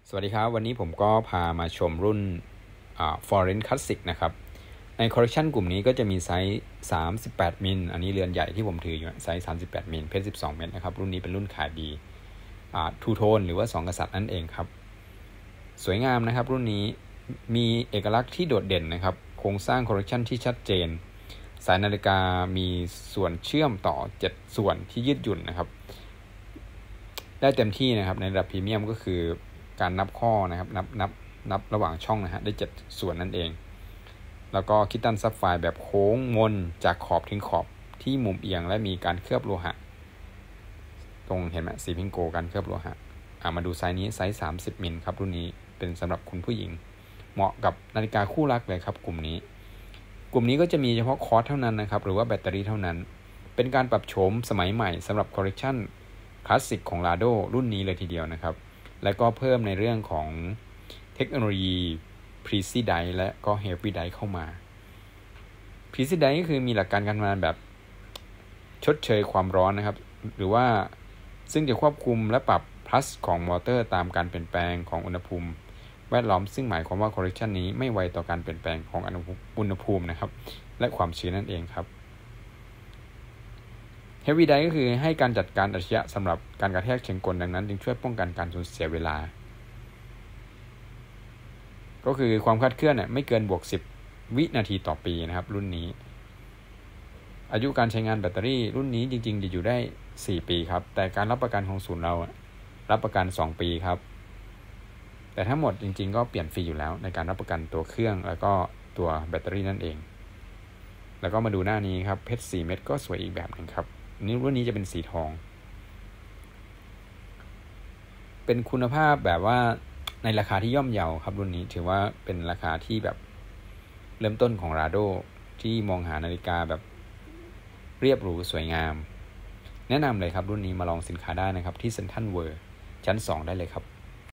สวัสดีครับวันนี้ผมก็พามาชมรุ่นForeign Classic นะครับในคอลเลคชันกลุ่มนี้ก็จะมีไซส์38มิลอันนี้เรือนใหญ่ที่ผมถืออยู่ไซส์38มิลเพชร12เม็ดนะครับรุ่นนี้เป็นรุ่นขายดีทูโทนหรือว่า2กษัตริย์นั่นเองครับสวยงามนะครับรุ่นนี้มีเอกลักษณ์ที่โดดเด่นนะครับโครงสร้างคอลเลคชันที่ชัดเจนสายนาฬิกามีส่วนเชื่อมต่อ7ส่วนที่ยืดหยุ่นนะครับได้เต็มที่นะครับในระดับพรีเมียมก็คือการนับข้อนะครับนับระหว่างช่องนะฮะได้7ส่วนนั่นเองแล้วก็คิตตันซับไฟร์แบบโค้งมนจากขอบถึงขอบที่มุมเอียงและมีการเคลือบโลหะตรงเห็นไหมสีพิงโกการเคลือบโลหะมาดูไซส์นี้ไซส์30มิลครับรุ่นนี้เป็นสำหรับคุณผู้หญิงเหมาะกับนาฬิกาคู่รักเลยครับกลุ่มนี้ก็จะมีเฉพาะคอร์สเท่านั้นนะครับหรือว่าแบตเตอรี่เท่านั้นเป็นการปรับโฉมสมัยใหม่สำหรับคอลเลคชันคลาสสิกของ Rado รุ่นนี้เลยทีเดียวนะครับและก็เพิ่มในเรื่องของเทคโนโลยี Preci Dive และก็ Heavy Dive เข้ามา Preci Dive ก็คือมีหลักการการทำงานแบบชดเชยความร้อนนะครับหรือว่าซึ่งจะควบคุมและปรับ plus ของมอเตอร์ตามการเปลี่ยนแปลงของอุณหภูมิแวดล้อมซึ่งหมายความว่าคอลเลคชันนี้ไม่ไวต่อการเปลี่ยนแปลงของอุณหภูมินะครับและความชื้นนั่นเองครับ Heavy Dive ก็คือให้การจัดการอัจฉริยะสำหรับการกระแทกเชิงกลดังนั้นจึงช่วยป้องกันการสูญเสียเวลาก็คือความคลาดเคลื่อนไม่เกินบวก10วินาทีต่อปีนะครับรุ่นนี้อายุการใช้งานแบตเตอรี่รุ่นนี้จริงๆจะอยู่ได้4ปีครับแต่การรับประกันของศูนย์เรารับประกัน2ปีครับแต่ทั้งหมดจริงๆก็เปลี่ยนฟรีอยู่แล้วในการรับประกันตัวเครื่องแล้วก็ตัวแบตเตอรี่นั่นเองแล้วก็มาดูหน้านี้ครับเพชร4เม็ดก็สวยอีกแบบนึงครับนี่รุ่นนี้จะเป็นสีทองเป็นคุณภาพแบบว่าในราคาที่ย่อมเยาครับรุ่นนี้ถือว่าเป็นราคาที่แบบเริ่มต้นของ Rado ที่มองหานาฬิกาแบบเรียบหรูสวยงามแนะนำเลยครับรุ่นนี้มาลองสินค้าได้นะครับที่เซ็นทรัลเวิลด์ชั้น2ได้เลยครับ